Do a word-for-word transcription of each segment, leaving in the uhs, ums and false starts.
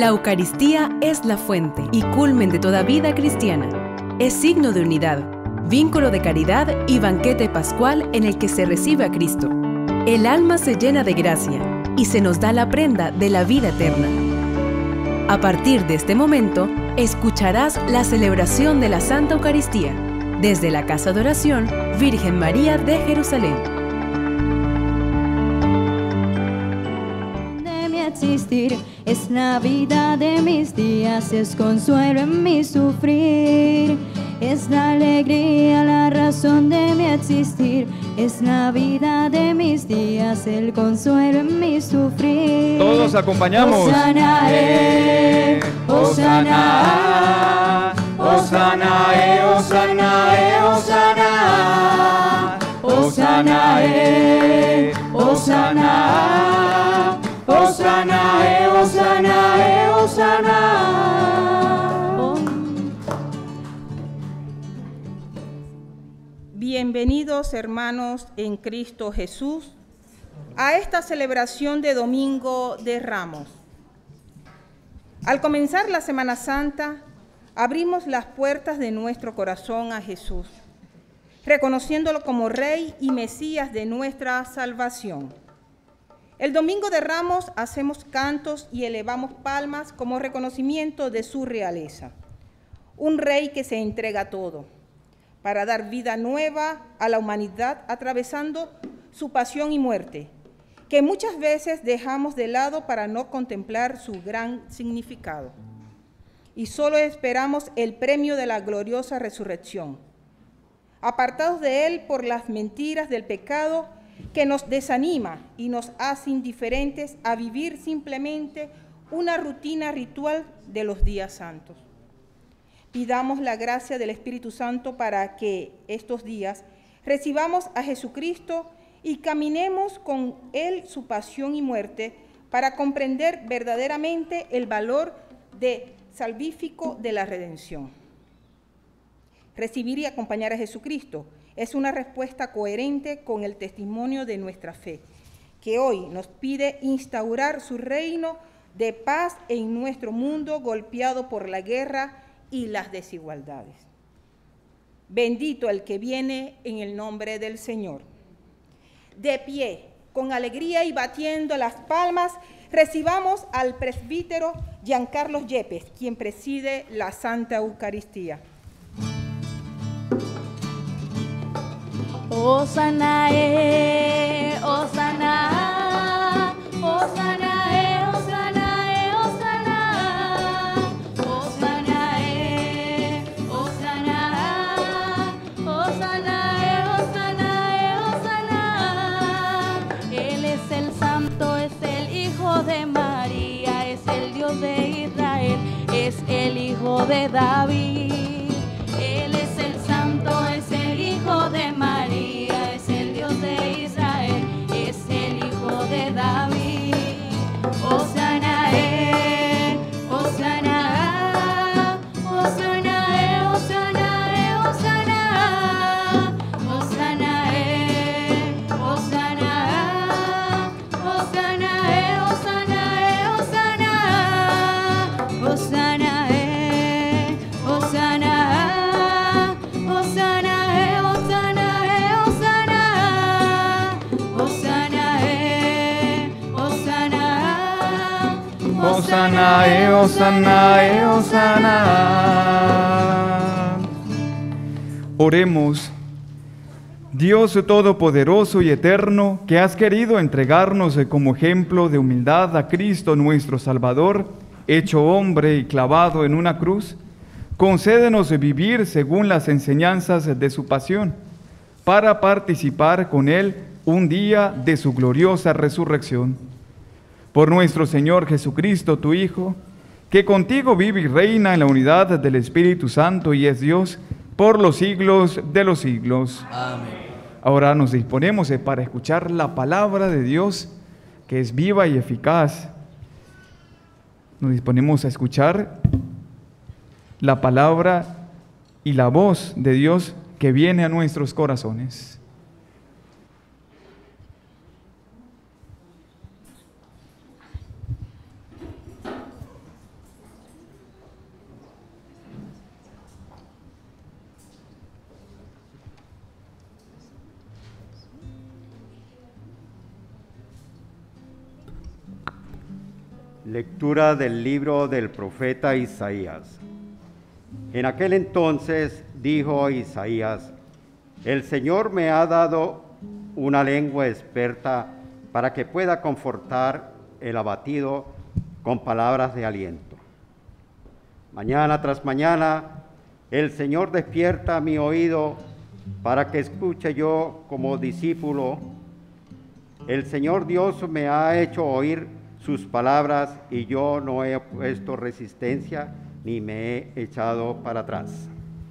La Eucaristía es la fuente y culmen de toda vida cristiana. Es signo de unidad, vínculo de caridad y banquete pascual en el que se recibe a Cristo. El alma se llena de gracia y se nos da la prenda de la vida eterna. A partir de este momento, escucharás la celebración de la Santa Eucaristía desde la Casa de Oración Virgen María de Jerusalén. De mi existir es la vida de mis días, es consuelo en mi sufrir. Es la alegría, la razón de mi existir. Es la vida de mis días, el consuelo en mi sufrir. Todos acompañamos. Hosana, eh, Hosana, Hosana, eh, Hosana, eh, Hosana, Hosana, eh, Hosana, Hosana, eh, Hosana, eh, Hosana. Bienvenidos, hermanos en Cristo Jesús, a esta celebración de Domingo de Ramos. Al comenzar la Semana Santa, abrimos las puertas de nuestro corazón a Jesús, reconociéndolo como Rey y Mesías de nuestra salvación. El Domingo de Ramos hacemos cantos y elevamos palmas como reconocimiento de su realeza. Un Rey que se entrega todo, para dar vida nueva a la humanidad atravesando su pasión y muerte, que muchas veces dejamos de lado para no contemplar su gran significado. Y solo esperamos el premio de la gloriosa resurrección, apartados de él por las mentiras del pecado que nos desanima y nos hace indiferentes a vivir simplemente una rutina ritual de los días santos. Pidamos la gracia del Espíritu Santo para que estos días recibamos a Jesucristo y caminemos con Él su pasión y muerte para comprender verdaderamente el valor de salvífico de la redención. Recibir y acompañar a Jesucristo es una respuesta coherente con el testimonio de nuestra fe, que hoy nos pide instaurar su reino de paz en nuestro mundo golpeado por la guerra y las desigualdades. Bendito el que viene en el nombre del Señor. De pie, con alegría y batiendo las palmas, recibamos al presbítero Giancarlo Yepes, quien preside la Santa Eucaristía. Hosana, eh, Hosana, Hosana, eh, Hosana, eh, Hosana, Hosana, eh, Hosana, Hosana, eh, Hosana, eh, Hosana. Él es el Santo, es el Hijo de María, es el Dios de Israel, es el Hijo de David. Él es el Santo, es el Hijo de María, es el Dios de Israel, es el Hijo de David. Hosana, eh, Hosana, Hosana, eh, Hosana, eh, Hosana, Hosana, eh, Hosana, Hosana, eh, Hosana, eh, Hosana, Hosana, eh, Hosana. Hosana, eh, Hosana, eh, Hosana. Oremos. Dios Todopoderoso y Eterno, que has querido entregarnos como ejemplo de humildad a Cristo nuestro Salvador, hecho hombre y clavado en una cruz, concédenos vivir según las enseñanzas de su pasión, para participar con Él un día de su gloriosa resurrección. Por nuestro Señor Jesucristo, tu Hijo, que contigo vive y reina en la unidad del Espíritu Santo y es Dios por los siglos de los siglos. Amén. Ahora nos disponemos para escuchar la palabra de Dios, que es viva y eficaz. Nos disponemos a escuchar la palabra y la voz de Dios que viene a nuestros corazones. Lectura del libro del profeta Isaías. En aquel entonces dijo Isaías: el Señor me ha dado una lengua experta para que pueda confortar el abatido con palabras de aliento. Mañana tras mañana, el Señor despierta mi oído para que escuche yo como discípulo. El Señor Dios me ha hecho oír sus palabras y yo no he puesto resistencia ni me he echado para atrás.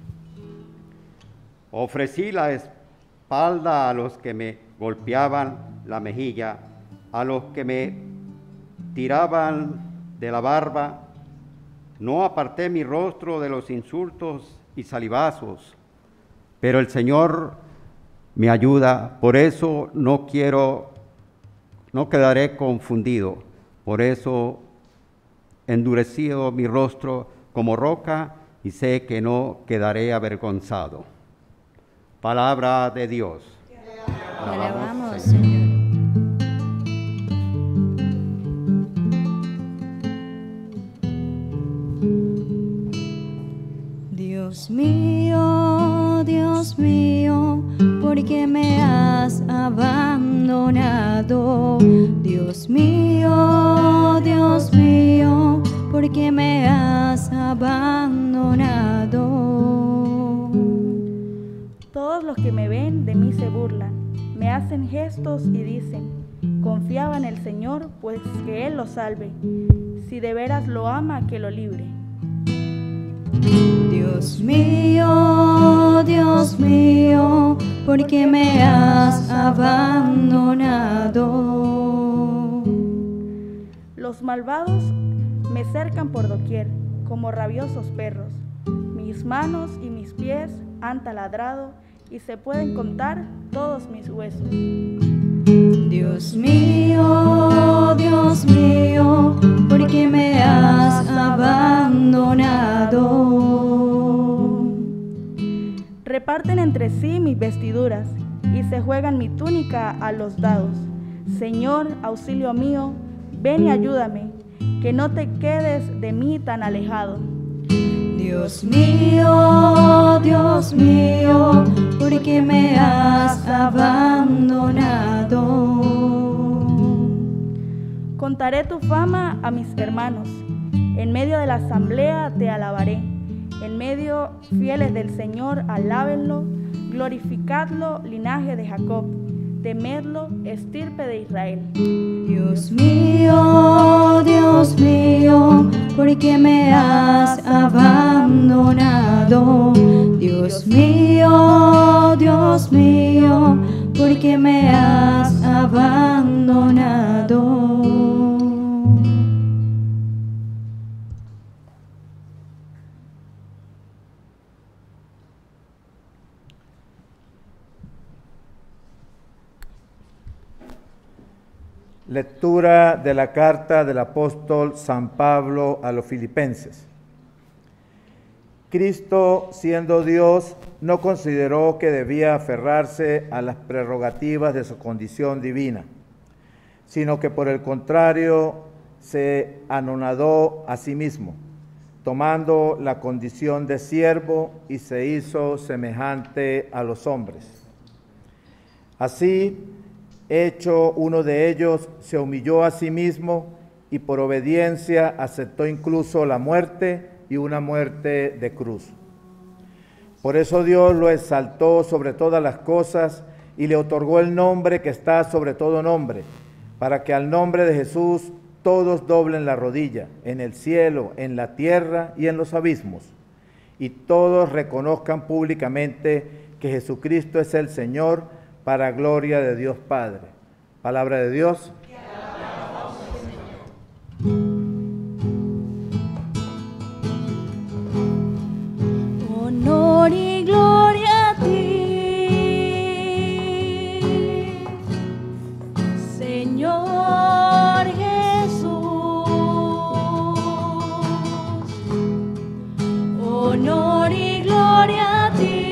Ofrecí la espalda a los que me golpeaban la mejilla, a los que me tiraban de la barba. No aparté mi rostro de los insultos y salivazos, pero el Señor me ayuda, por eso no quiero, no quedaré confundido, por eso endurecido mi rostro como roca y sé que no quedaré avergonzado. Palabra de Dios. Te alabamos, Señor. Dios mío, Dios mío, ¿por qué me has abandonado? Dios mío, Dios mío, ¿por qué me has abandonado? Todos los que me ven de mí se burlan, me hacen gestos y dicen: confiaba en el Señor, pues que Él lo salve. Si de veras lo ama, que lo libre. Dios mío, Dios mío, ¿por qué me has abandonado? Los malvados me cercan por doquier, como rabiosos perros. Mis manos y mis pies han taladrado y se pueden contar todos mis huesos. Dios mío, Dios mío, ¿por qué me has abandonado? Reparten entre sí mis vestiduras y se juegan mi túnica a los dados. Señor, auxilio mío, ven y ayúdame, que no te quedes de mí tan alejado. Dios mío, Dios mío, ¿por qué me has abandonado? Contaré tu fama a mis hermanos, en medio de la asamblea te alabaré, en medio fieles del Señor alábenlo, glorificadlo linaje de Jacob, temedlo estirpe de Israel. Dios mío, Dios mío, ¿por qué me has abandonado? Dios mío, Dios mío, ¿por qué me has abandonado? Lectura de la carta del apóstol San Pablo a los Filipenses. Cristo, siendo Dios, no consideró que debía aferrarse a las prerrogativas de su condición divina, sino que por el contrario se anonadó a sí mismo, tomando la condición de siervo y se hizo semejante a los hombres. Así, hecho uno de ellos, se humilló a sí mismo y por obediencia aceptó incluso la muerte y una muerte de cruz. Por eso Dios lo exaltó sobre todas las cosas y le otorgó el nombre que está sobre todo nombre, para que al nombre de Jesús todos doblen la rodilla, en el cielo, en la tierra y en los abismos, y todos reconozcan públicamente que Jesucristo es el Señor, para gloria de Dios Padre. Palabra de Dios. Honor y gloria a ti, Señor Jesús. Honor y gloria a ti,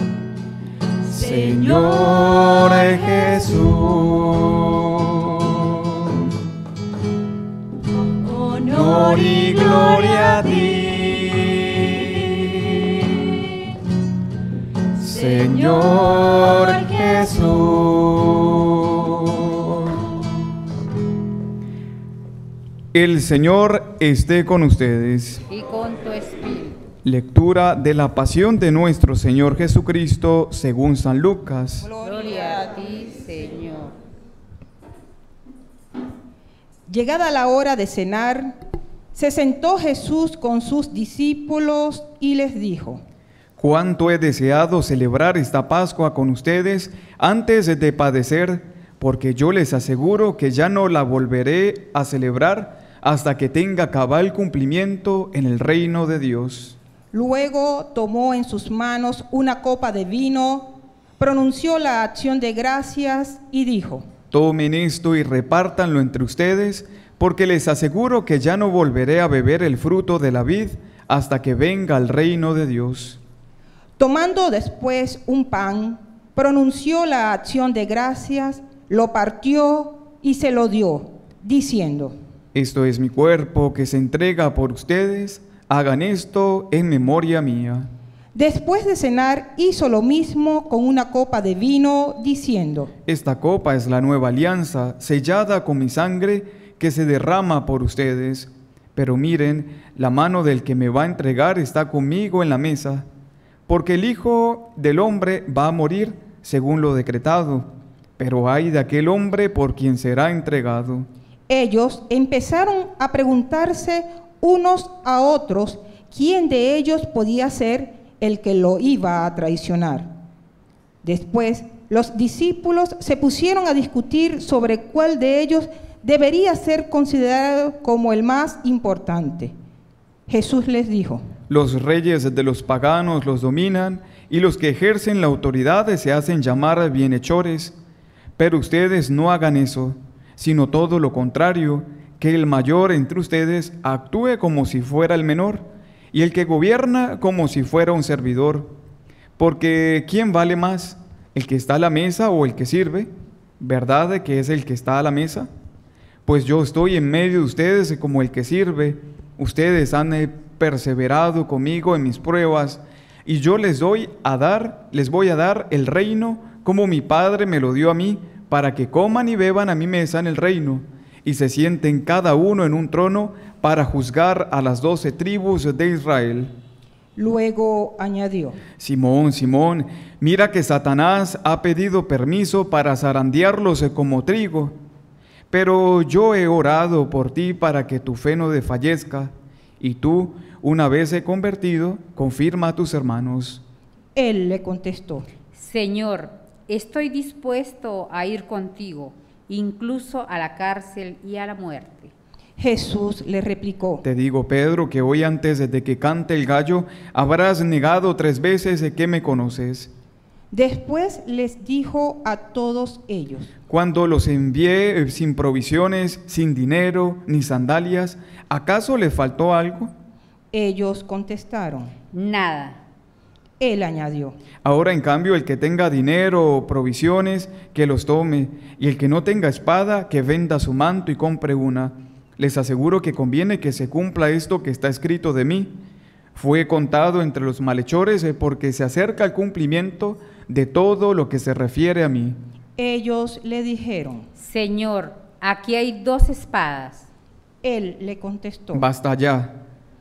Señor Jesús. honor y gloria a ti, Señor Jesús. El Señor esté con ustedes. Y con tu espíritu. Lectura de la pasión de nuestro Señor Jesucristo según San Lucas. Gloria a ti, Señor. Llegada la hora de cenar, se sentó Jesús con sus discípulos y les dijo: Cuánto he deseado celebrar esta Pascua con ustedes antes de padecer, porque yo les aseguro que ya no la volveré a celebrar hasta que tenga cabal cumplimiento en el reino de Dios. Luego tomó en sus manos una copa de vino, pronunció la acción de gracias y dijo: Tomen esto y repártanlo entre ustedes, porque les aseguro que ya no volveré a beber el fruto de la vid hasta que venga el reino de Dios. Tomando después un pan, pronunció la acción de gracias, lo partió y se lo dio, diciendo: Esto es mi cuerpo que se entrega por ustedes, hagan esto en memoria mía. Después de cenar, hizo lo mismo con una copa de vino, diciendo: Esta copa es la nueva alianza, sellada con mi sangre, que se derrama por ustedes. Pero miren, la mano del que me va a entregar está conmigo en la mesa, porque el Hijo del Hombre va a morir según lo decretado, pero ay de aquel hombre por quien será entregado. Ellos empezaron a preguntarse unos a otros quién de ellos podía ser el que lo iba a traicionar. Después, los discípulos se pusieron a discutir sobre cuál de ellos debería ser considerado como el más importante. Jesús les dijo: Los reyes de los paganos los dominan, y los que ejercen la autoridad se hacen llamar bienhechores. Pero ustedes no hagan eso, sino todo lo contrario, que el mayor entre ustedes actúe como si fuera el menor, y el que gobierna como si fuera un servidor. Porque ¿quién vale más, el que está a la mesa o el que sirve? ¿Verdad que es el que está a la mesa? Pues yo estoy en medio de ustedes como el que sirve. Ustedes han eh, perseverado conmigo en mis pruebas, y yo les doy a dar, les voy a dar el reino como mi Padre me lo dio a mí, para que coman y beban a mi mesa en el reino, y se sienten cada uno en un trono para juzgar a las doce tribus de Israel. Luego añadió: Simón, Simón, mira que Satanás ha pedido permiso para zarandearlos como trigo, pero yo he orado por ti para que tu fe no desfallezca, y tú, una vez he convertido, confirma a tus hermanos. Él le contestó: Señor, estoy dispuesto a ir contigo, incluso a la cárcel y a la muerte. Jesús le replicó: Te digo, Pedro, que hoy antes de que cante el gallo, habrás negado tres veces que me conoces. Después les dijo a todos ellos: Cuando los envié sin provisiones, sin dinero, ni sandalias, ¿acaso les faltó algo? Ellos contestaron: Nada. Él añadió: Ahora, en cambio, el que tenga dinero o provisiones, que los tome, y el que no tenga espada, que venda su manto y compre una. Les aseguro que conviene que se cumpla esto que está escrito de mí. Fue contado entre los malhechores porque se acerca el cumplimiento de todo lo que se refiere a mí. Ellos le dijeron: Señor, aquí hay dos espadas. Él le contestó: Basta ya.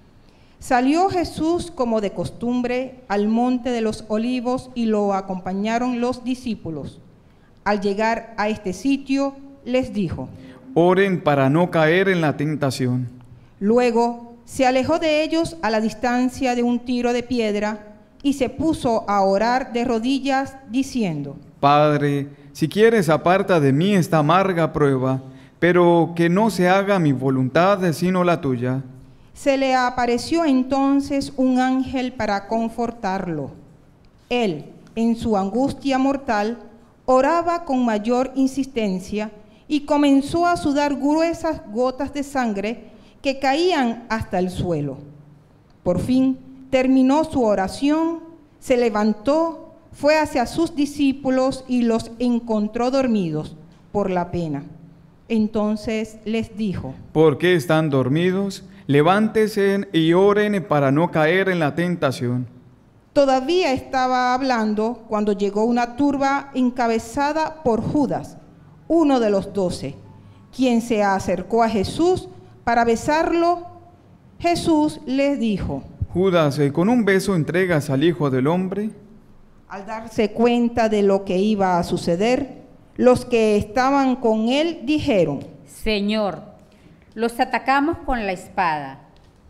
Salió Jesús como de costumbre al monte de los olivos y lo acompañaron los discípulos. Al llegar a este sitio, les dijo: Oren para no caer en la tentación. Luego se alejó de ellos a la distancia de un tiro de piedra y se puso a orar de rodillas diciendo: Padre, si quieres aparta de mí esta amarga prueba, pero que no se haga mi voluntad sino la tuya. Se le apareció entonces un ángel para confortarlo. Él, en su angustia mortal, oraba con mayor insistencia y comenzó a sudar gruesas gotas de sangre que caían hasta el suelo. Por fin terminó su oración, se levantó, fue hacia sus discípulos y los encontró dormidos por la pena. Entonces les dijo: ¿Por qué están dormidos? Levántese y oren para no caer en la tentación. Todavía estaba hablando cuando llegó una turba encabezada por Judas, uno de los doce, quien se acercó a Jesús para besarlo. Jesús le dijo: Judas, ¿con un beso entregas al Hijo del Hombre? Al darse cuenta de lo que iba a suceder, los que estaban con él dijeron: Señor, los atacamos con la espada.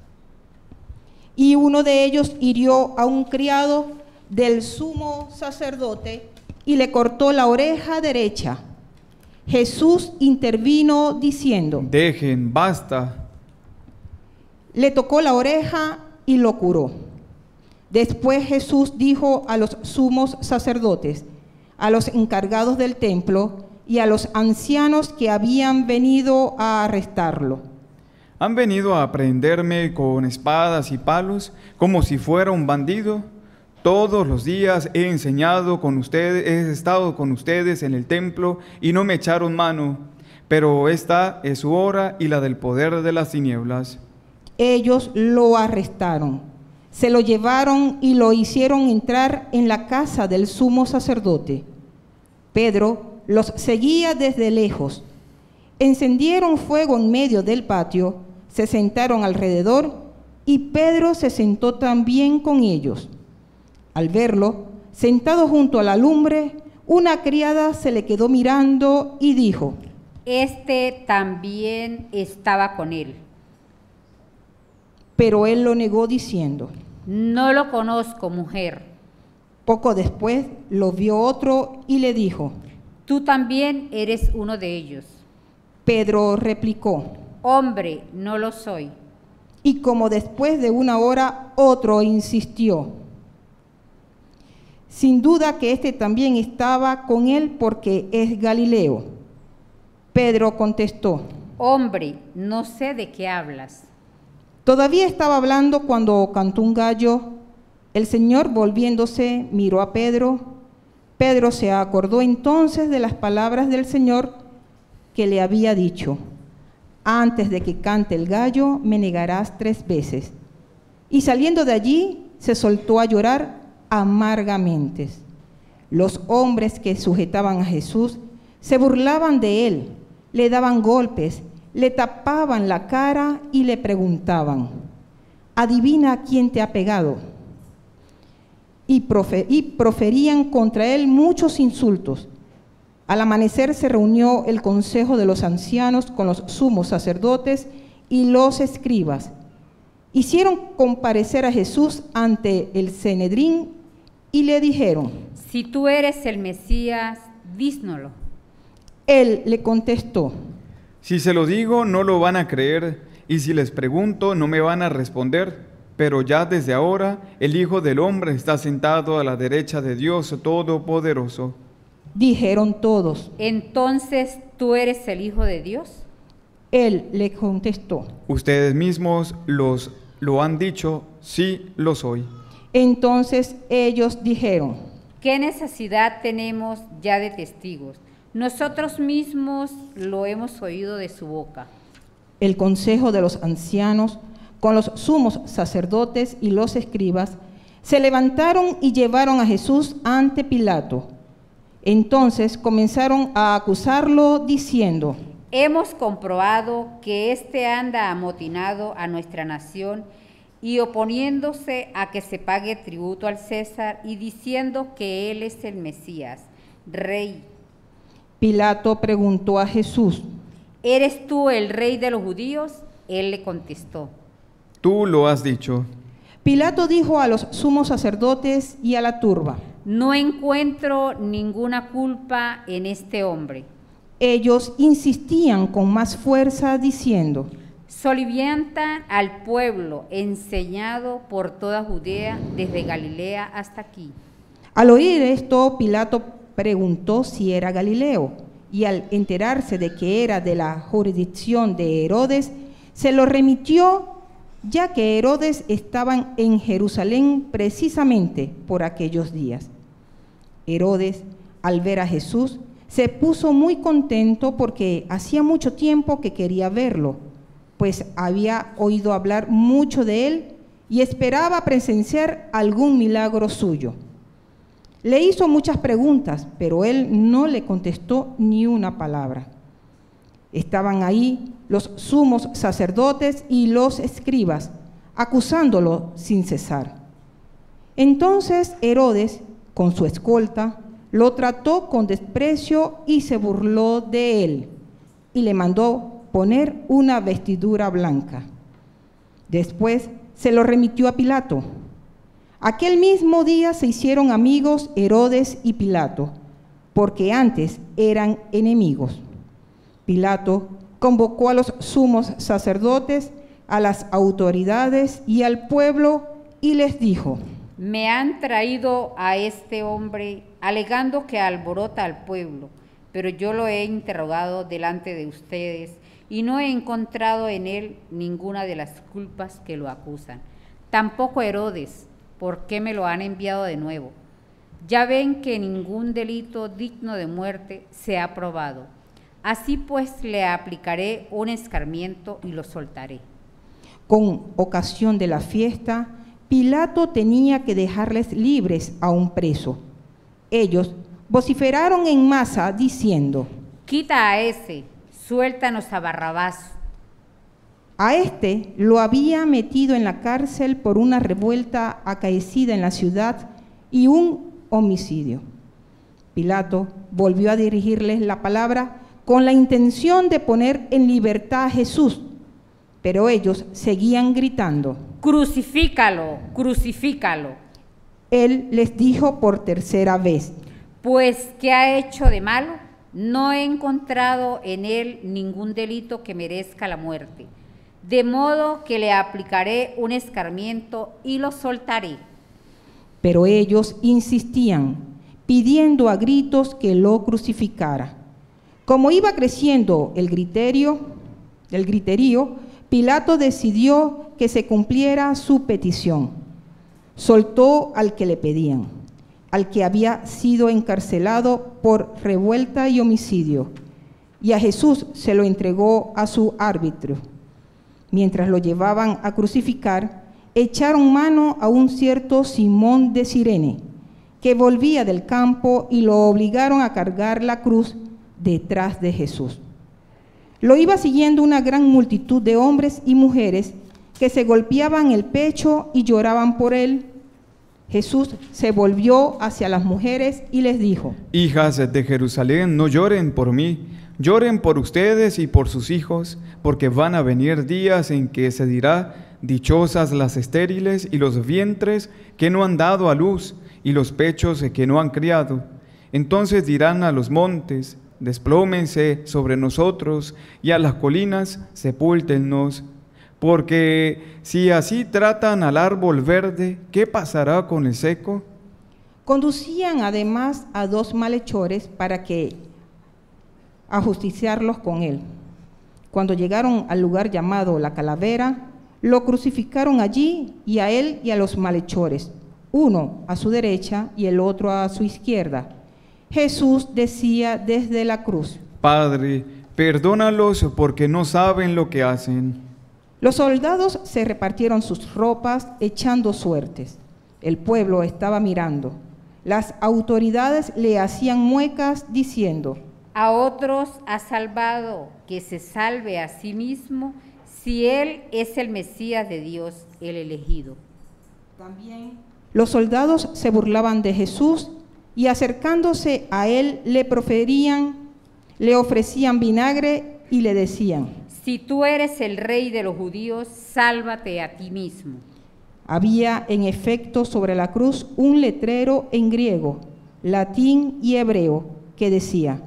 Y uno de ellos hirió a un criado del sumo sacerdote y le cortó la oreja derecha. Jesús intervino diciendo: Dejen, basta. Le tocó la oreja y lo curó. Después Jesús dijo a los sumos sacerdotes, a los encargados del templo y a los ancianos que habían venido a arrestarlo: ¿Han venido a prenderme con espadas y palos como si fuera un bandido? Todos los días he enseñado con ustedes, he estado con ustedes en el templo y no me echaron mano, pero esta es su hora y la del poder de las tinieblas. Ellos lo arrestaron, se lo llevaron y lo hicieron entrar en la casa del sumo sacerdote. Pedro los seguía desde lejos. Encendieron fuego en medio del patio, se sentaron alrededor y Pedro se sentó también con ellos. Al verlo, sentado junto a la lumbre, una criada se le quedó mirando y dijo: Este también estaba con él. Pero él lo negó diciendo: No lo conozco, mujer. Poco después lo vio otro y le dijo: Tú también eres uno de ellos. Pedro replicó: Hombre, no lo soy. Y como después de una hora otro insistió: Sin duda que este también estaba con él porque es Galileo. Pedro contestó: Hombre, no sé de qué hablas. Todavía estaba hablando cuando cantó un gallo. El Señor, volviéndose, miró a Pedro. Pedro se acordó entonces de las palabras del Señor que le había dicho: Antes de que cante el gallo, me negarás tres veces. Y saliendo de allí, se soltó a llorar amargamente. Los hombres que sujetaban a Jesús se burlaban de él, le daban golpes, le tapaban la cara y le preguntaban: Adivina quién te ha pegado. Y, profe- y proferían contra él muchos insultos. Al amanecer se reunió el consejo de los ancianos con los sumos sacerdotes y los escribas. Hicieron comparecer a Jesús ante el Sanedrín y le dijeron: Si tú eres el Mesías, dísnoslo. Él le contestó: Si se lo digo, no lo van a creer, y si les pregunto, no me van a responder. Pero ya desde ahora, el Hijo del Hombre está sentado a la derecha de Dios Todopoderoso. Dijeron todos. Entonces, ¿tú eres el Hijo de Dios? Él le contestó: Ustedes mismos los, lo han dicho, sí lo soy. Entonces ellos dijeron: ¿Qué necesidad tenemos ya de testigos? Nosotros mismos lo hemos oído de su boca. El consejo de los ancianos, con los sumos sacerdotes y los escribas, se levantaron y llevaron a Jesús ante Pilato. Entonces comenzaron a acusarlo diciendo: Hemos comprobado que éste anda amotinado a nuestra nación y oponiéndose a que se pague tributo al César y diciendo que él es el Mesías, rey. Pilato preguntó a Jesús: ¿Eres tú el rey de los judíos? Él le contestó: Tú lo has dicho. Pilato dijo a los sumos sacerdotes y a la turba: No encuentro ninguna culpa en este hombre. Ellos insistían con más fuerza diciendo: Soliviantan al pueblo, enseñado por toda Judea, desde Galilea hasta aquí. Al oír esto, Pilato preguntó si era Galileo, y al enterarse de que era de la jurisdicción de Herodes, se lo remitió, ya que Herodes estaba en Jerusalén precisamente por aquellos días. Herodes, al ver a Jesús, se puso muy contento porque hacía mucho tiempo que quería verlo. pues había oído hablar mucho de él y esperaba presenciar algún milagro suyo. Le hizo muchas preguntas, pero él no le contestó ni una palabra. Estaban ahí los sumos sacerdotes y los escribas, acusándolo sin cesar. Entonces Herodes, con su escolta, lo trató con desprecio y se burló de él, y le mandó poner una vestidura blanca. Después se lo remitió a Pilato. Aquel mismo día se hicieron amigos Herodes y Pilato, porque antes eran enemigos. Pilato convocó a los sumos sacerdotes, a las autoridades y al pueblo y les dijo: Me han traído a este hombre alegando que alborota al pueblo, pero yo lo he interrogado delante de ustedes y no he encontrado en él ninguna de las culpas que lo acusan. Tampoco Herodes, ¿por qué me lo han enviado de nuevo? Ya ven que ningún delito digno de muerte se ha probado. Así pues le aplicaré un escarmiento y lo soltaré. Con ocasión de la fiesta, Pilato tenía que dejarles libres a un preso. Ellos vociferaron en masa diciendo: Quita a ese, suéltanos a Barrabás. A este lo había metido en la cárcel por una revuelta acaecida en la ciudad y un homicidio. Pilato volvió a dirigirles la palabra con la intención de poner en libertad a Jesús, pero ellos seguían gritando: Crucifícalo, crucifícalo. Él les dijo por tercera vez: Pues, ¿qué ha hecho de malo? No he encontrado en él ningún delito que merezca la muerte. De modo que le aplicaré un escarmiento y lo soltaré. Pero ellos insistían, pidiendo a gritos que lo crucificara. Como iba creciendo el griterio, el griterío, Pilato decidió que se cumpliera su petición. Soltó al que le pedían, al que había sido encarcelado por revuelta y homicidio, y a Jesús se lo entregó a su árbitro. Mientras lo llevaban a crucificar, echaron mano a un cierto Simón de Cirene, que volvía del campo, y lo obligaron a cargar la cruz detrás de Jesús. Lo iba siguiendo una gran multitud de hombres y mujeres que se golpeaban el pecho y lloraban por él. Jesús se volvió hacia las mujeres y les dijo: Hijas de Jerusalén, no lloren por mí, lloren por ustedes y por sus hijos, porque van a venir días en que se dirá: dichosas las estériles y los vientres que no han dado a luz y los pechos que no han criado. Entonces dirán a los montes: desplómense sobre nosotros, y a las colinas: sepúltennos. Porque si así tratan al árbol verde, ¿qué pasará con el seco? Conducían además a dos malhechores para que ajusticiarlos con él. Cuando llegaron al lugar llamado La Calavera, lo crucificaron allí, y a él y a los malhechores, uno a su derecha y el otro a su izquierda. Jesús decía desde la cruz: Padre, perdónalos porque no saben lo que hacen. Los soldados se repartieron sus ropas echando suertes. El pueblo estaba mirando. Las autoridades le hacían muecas diciendo: A otros ha salvado, que se salve a sí mismo, si él es el Mesías de Dios, el elegido. También los soldados se burlaban de Jesús, y acercándose a él le proferían, le ofrecían vinagre y le decían: Si tú eres el rey de los judíos, sálvate a ti mismo. Había en efecto sobre la cruz un letrero en griego, latín y hebreo que decía: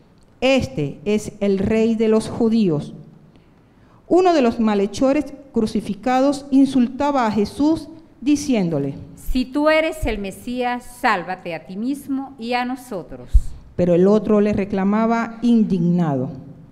Este es el rey de los judíos. Uno de los malhechores crucificados insultaba a Jesús diciéndole: Si tú eres el Mesías, sálvate a ti mismo y a nosotros. Pero el otro le reclamaba indignado: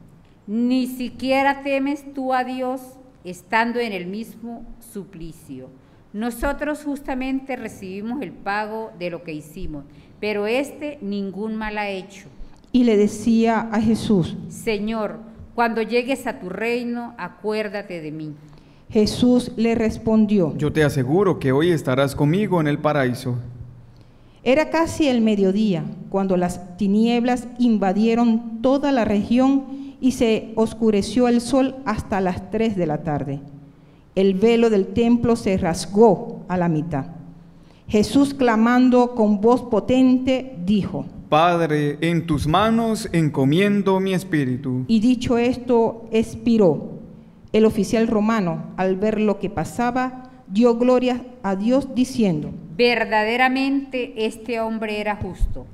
Ni siquiera temes tú a Dios, estando en el mismo suplicio. Nosotros justamente recibimos el pago de lo que hicimos, pero éste ningún mal ha hecho. Y le decía a Jesús: Señor, Cuando llegues a tu reino, acuérdate de mí. Jesús le respondió: Yo te aseguro que hoy estarás conmigo en el paraíso. Era casi el mediodía, cuando las tinieblas invadieron toda la región y se oscureció el sol hasta las tres de la tarde. El velo del templo se rasgó a la mitad. Jesús, clamando con voz potente, dijo: Padre, en tus manos encomiendo mi espíritu. Y dicho esto, expiró. El oficial romano, al ver lo que pasaba, dio gloria a Dios diciendo: Verdaderamente este hombre era justo.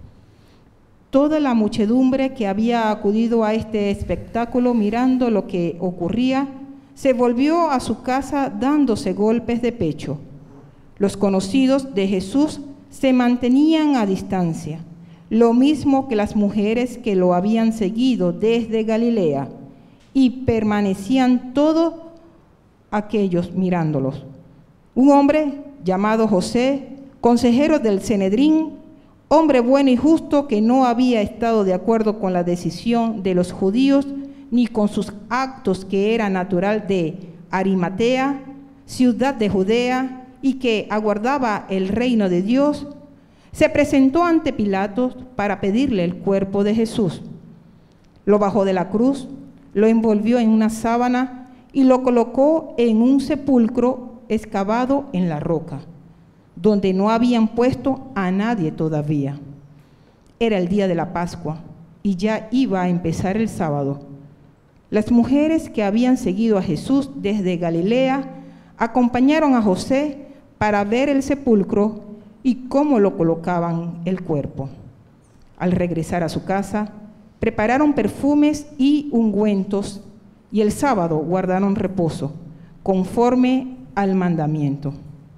Toda la muchedumbre que había acudido a este espectáculo mirando lo que ocurría, se volvió a su casa dándose golpes de pecho. Los conocidos de Jesús se mantenían a distancia, lo mismo que las mujeres que lo habían seguido desde Galilea, y permanecían todos aquellos mirándolos. Un hombre llamado José, consejero del Sanedrín, hombre bueno y justo que no había estado de acuerdo con la decisión de los judíos ni con sus actos, que era natural de Arimatea, ciudad de Judea, y que aguardaba el reino de Dios, se presentó ante Pilato para pedirle el cuerpo de Jesús. Lo bajó de la cruz, lo envolvió en una sábana y lo colocó en un sepulcro excavado en la roca, donde no habían puesto a nadie todavía. Era el día de la Pascua y ya iba a empezar el sábado. Las mujeres que habían seguido a Jesús desde Galilea acompañaron a José para ver el sepulcro y cómo lo colocaban el cuerpo. Al regresar a su casa, prepararon perfumes y ungüentos, y el sábado guardaron reposo, conforme al mandamiento.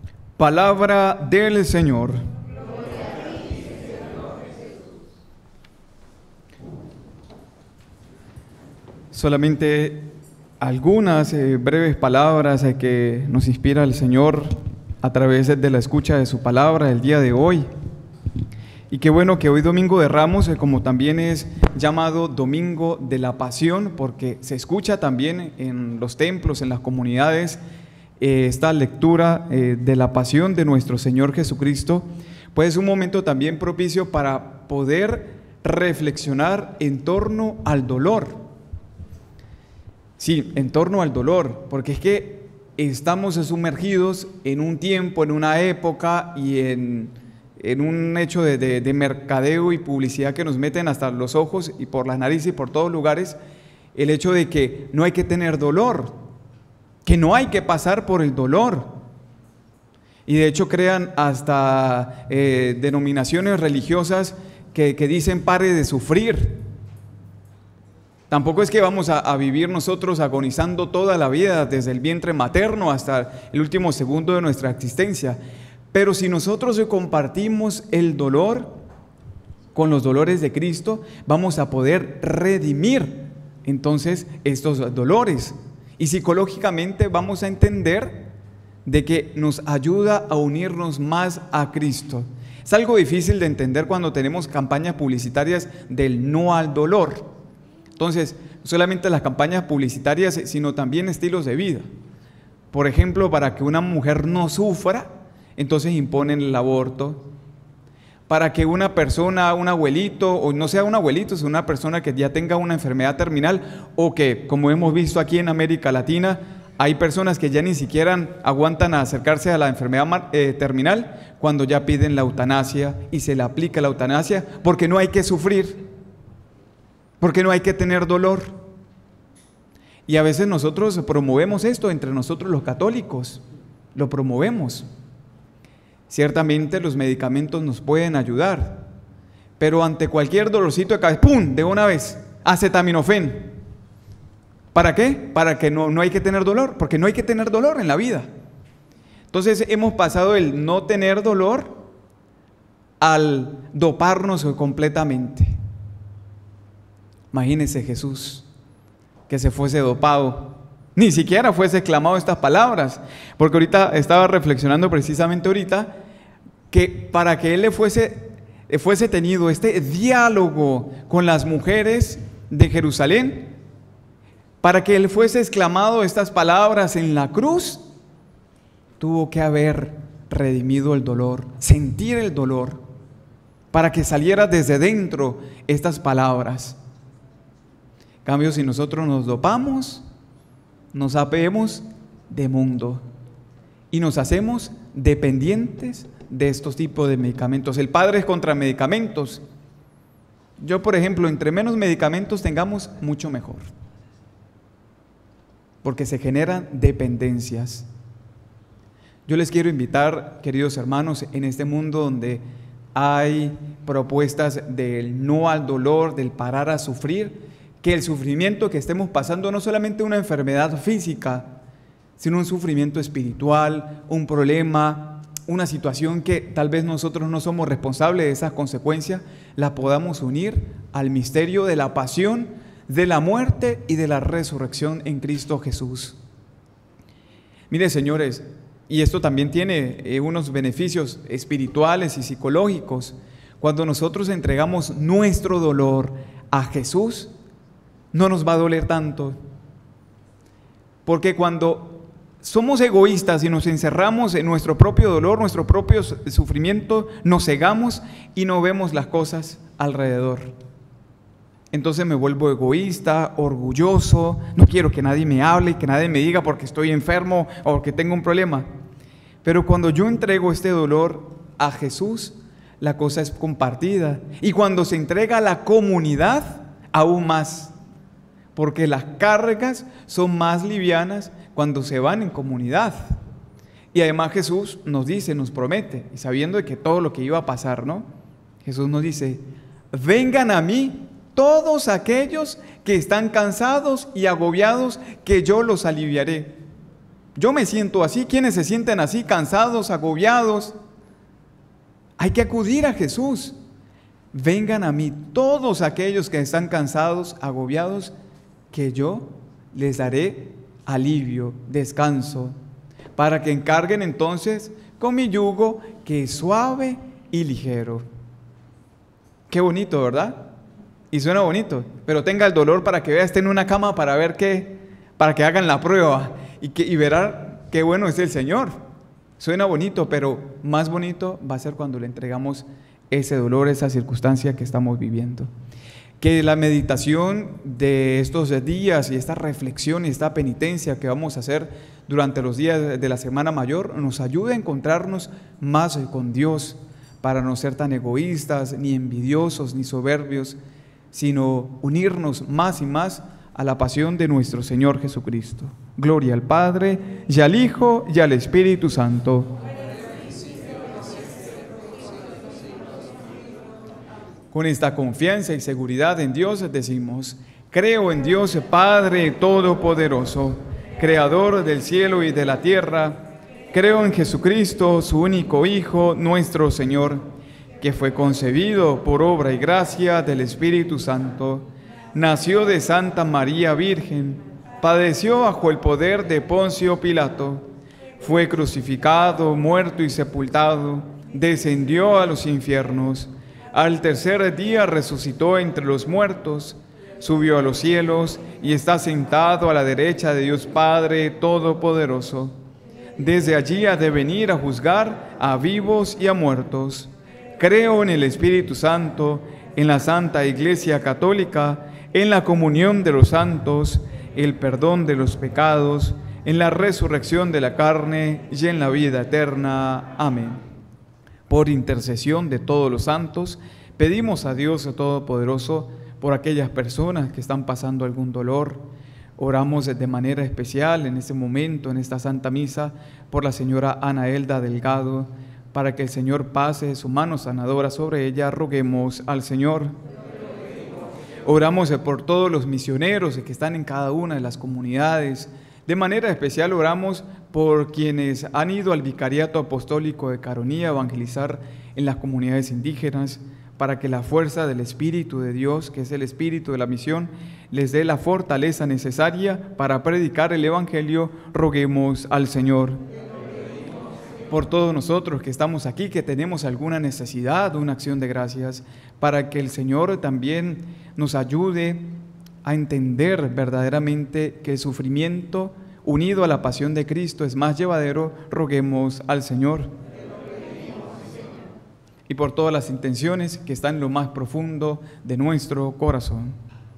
Palabra del Señor. Solamente algunas eh, breves palabras eh, que nos inspira el Señor a través de la escucha de su palabra el día de hoy. Y qué bueno que hoy Domingo de Ramos, eh, como también es llamado Domingo de la Pasión, porque se escucha también en los templos, en las comunidades, eh, esta lectura eh, de la pasión de nuestro Señor Jesucristo, pues es un momento también propicio para poder reflexionar en torno al dolor. Sí, en torno al dolor, porque es que estamos sumergidos en un tiempo, en una época y en, en un hecho de, de, de mercadeo y publicidad que nos meten hasta los ojos y por las narices y por todos lugares, el hecho de que no hay que tener dolor, que no hay que pasar por el dolor. Y de hecho crean hasta eh, denominaciones religiosas que, que dicen pare de sufrir. Tampoco es que vamos a, a vivir nosotros agonizando toda la vida, desde el vientre materno hasta el último segundo de nuestra existencia. Pero si nosotros compartimos el dolor con los dolores de Cristo, vamos a poder redimir entonces estos dolores. Y psicológicamente vamos a entender de que nos ayuda a unirnos más a Cristo. Es algo difícil de entender cuando tenemos campañas publicitarias del no al dolor. Entonces, no solamente las campañas publicitarias, sino también estilos de vida. Por ejemplo, para que una mujer no sufra, entonces imponen el aborto. Para que una persona, un abuelito, o no sea un abuelito, sino una persona que ya tenga una enfermedad terminal, o que, como hemos visto aquí en América Latina, hay personas que ya ni siquiera aguantan a acercarse a la enfermedad eh, terminal cuando ya piden la eutanasia y se le aplica la eutanasia, porque no hay que sufrir. Porque no hay que tener dolor. Y a veces nosotros promovemos esto entre nosotros los católicos, lo promovemos. Ciertamente los medicamentos nos pueden ayudar, pero ante cualquier dolorcito de cabeza, ¡pum!, de una vez, acetaminofén. ¿Para qué? Para que no, no hay que tener dolor, porque no hay que tener dolor en la vida. Entonces hemos pasado el no tener dolor al doparnos completamente. Imagínese Jesús, que se fuese dopado, ni siquiera fuese exclamado estas palabras, porque ahorita estaba reflexionando precisamente ahorita, que para que él le fuese, fuese tenido este diálogo con las mujeres de Jerusalén, Para que Él fuese exclamado estas palabras en la cruz, tuvo que haber redimido el dolor, sentir el dolor, para que saliera desde dentro estas palabras. En cambio, si nosotros nos dopamos, nos apeemos de mundo y nos hacemos dependientes de estos tipos de medicamentos. El Padre es contra medicamentos. Yo, por ejemplo, entre menos medicamentos tengamos, mucho mejor, porque se generan dependencias. Yo les quiero invitar, queridos hermanos, en este mundo donde hay propuestas del no al dolor, del parar a sufrir, que el sufrimiento que estemos pasando no solamente una enfermedad física, sino un sufrimiento espiritual, un problema, una situación que tal vez nosotros no somos responsables de esas consecuencias, la podamos unir al misterio de la pasión, de la muerte y de la resurrección en Cristo Jesús. Mire, señores, y esto también tiene eh, unos beneficios espirituales y psicológicos. Cuando nosotros entregamos nuestro dolor a Jesús, no nos va a doler tanto. Porque cuando somos egoístas y nos encerramos en nuestro propio dolor, nuestro propio sufrimiento, nos cegamos y no vemos las cosas alrededor. Entonces me vuelvo egoísta, orgulloso, no quiero que nadie me hable, que nadie me diga porque estoy enfermo o porque tengo un problema. Pero cuando yo entrego este dolor a Jesús, la cosa es compartida. Y cuando se entrega a la comunidad, aún más. Porque las cargas son más livianas cuando se van en comunidad. Y además Jesús nos dice, nos promete, y sabiendo de que todo lo que iba a pasar, ¿no? Jesús nos dice, vengan a mí todos aquellos que están cansados y agobiados, que yo los aliviaré. Yo me siento así. ¿Quiénes se sienten así, cansados, agobiados? Hay que acudir a Jesús. Vengan a mí todos aquellos que están cansados, agobiados, que yo les daré alivio, descanso, para que encarguen entonces con mi yugo, que es suave y ligero. Qué bonito, ¿verdad? Y suena bonito, pero tenga el dolor para que vea, esté en una cama para ver qué, para que hagan la prueba y, que, y verán qué bueno es el Señor. Suena bonito, pero más bonito va a ser cuando le entregamos ese dolor, esa circunstancia que estamos viviendo. Que la meditación de estos días y esta reflexión y esta penitencia que vamos a hacer durante los días de la Semana Mayor nos ayude a encontrarnos más con Dios, para no ser tan egoístas, ni envidiosos, ni soberbios, sino unirnos más y más a la pasión de nuestro Señor Jesucristo. Gloria al Padre, y al Hijo, y al Espíritu Santo. Con esta confianza y seguridad en Dios decimos, creo en Dios Padre Todopoderoso, Creador del cielo y de la tierra. Creo en Jesucristo, su único Hijo, nuestro Señor, que fue concebido por obra y gracia del Espíritu Santo, nació de Santa María Virgen, padeció bajo el poder de Poncio Pilato, fue crucificado, muerto y sepultado, descendió a los infiernos, al tercer día resucitó entre los muertos, subió a los cielos y está sentado a la derecha de Dios Padre Todopoderoso. Desde allí ha de venir a juzgar a vivos y a muertos. Creo en el Espíritu Santo, en la Santa Iglesia Católica, en la comunión de los santos, el perdón de los pecados, en la resurrección de la carne y en la vida eterna. Amén. Por intercesión de todos los santos, pedimos a Dios Todopoderoso por aquellas personas que están pasando algún dolor. Oramos de manera especial en este momento, en esta Santa Misa, por la señora Ana Elda Delgado, para que el Señor pase su mano sanadora sobre ella. Roguemos al Señor. Oramos por todos los misioneros que están en cada una de las comunidades. De manera especial oramos por quienes han ido al Vicariato Apostólico de Caronía a evangelizar en las comunidades indígenas, para que la fuerza del Espíritu de Dios, que es el Espíritu de la misión, les dé la fortaleza necesaria para predicar el Evangelio. Roguemos al Señor. Por todos nosotros que estamos aquí, que tenemos alguna necesidad, una acción de gracias, para que el Señor también nos ayude a entender verdaderamente que el sufrimiento unido a la pasión de Cristo es más llevadero, roguemos al Señor. Y por todas las intenciones que están en lo más profundo de nuestro corazón.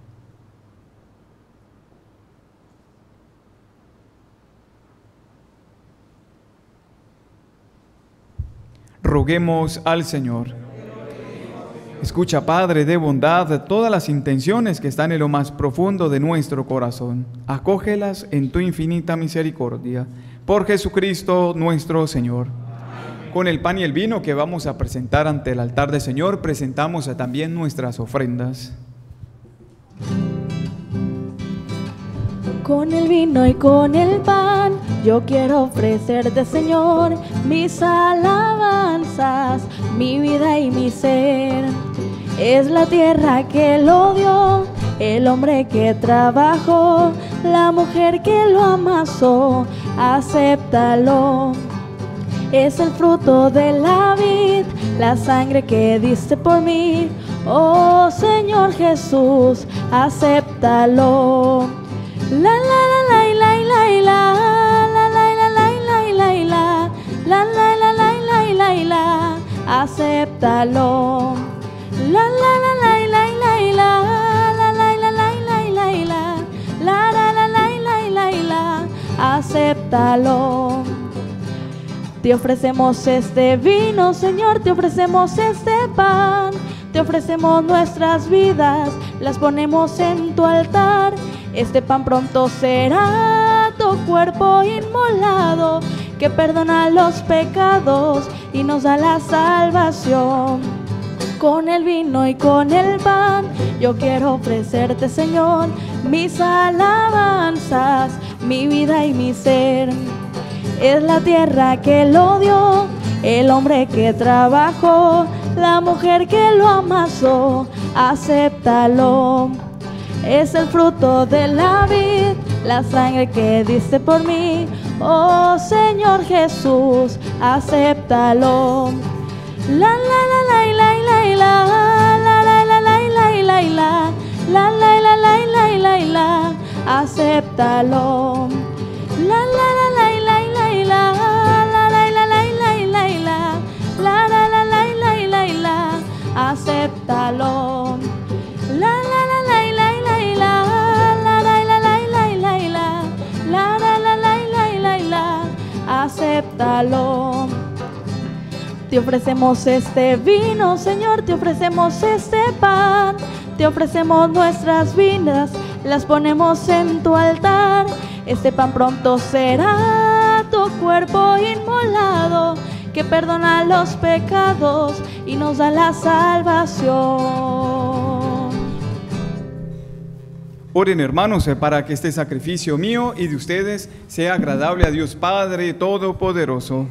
Roguemos al Señor. Escucha, Padre de bondad, todas las intenciones que están en lo más profundo de nuestro corazón. Acógelas en tu infinita misericordia. Por Jesucristo nuestro Señor. Con el pan y el vino que vamos a presentar ante el altar del Señor, presentamos también nuestras ofrendas. Con el vino y con el pan, yo quiero ofrecerte, Señor, mis alabanzas, mi vida y mi ser. Es la tierra que lo dio, el hombre que trabajó, la mujer que lo amasó, acéptalo. Es el fruto de la vid, la sangre que diste por mí, oh Señor Jesús, acéptalo. La la la la la la la la la la la la la la la la la la la, acéptalo. La la la la la la la la la la la la la la la la la, acéptalo. Te ofrecemos este vino, Señor, te ofrecemos este pan, te ofrecemos nuestras vidas, las ponemos en tu altar. Este pan pronto será tu cuerpo inmolado, que perdona los pecados y nos da la salvación. Con el vino y con el pan, yo quiero ofrecerte, Señor, mis alabanzas, mi vida y mi ser. Es la tierra que lo dio, el hombre que trabajó, la mujer que lo amasó, acéptalo. Es el fruto de la vid, la sangre que diste por mí, oh Señor Jesús, acéptalo. La la la la la la la la la la la la la la la la la la la, acéptalo. La la la la la la la la la la la la la la la la, acéptalo. La la la la la la la la la la la la, acéptalo. Te ofrecemos este vino, Señor, te ofrecemos este pan, te ofrecemos nuestras vidas, las ponemos en tu altar. Este pan pronto será tu cuerpo inmolado, que perdona los pecados y nos da la salvación. Oren, hermanos, para que este sacrificio mío y de ustedes sea agradable a Dios Padre Todopoderoso.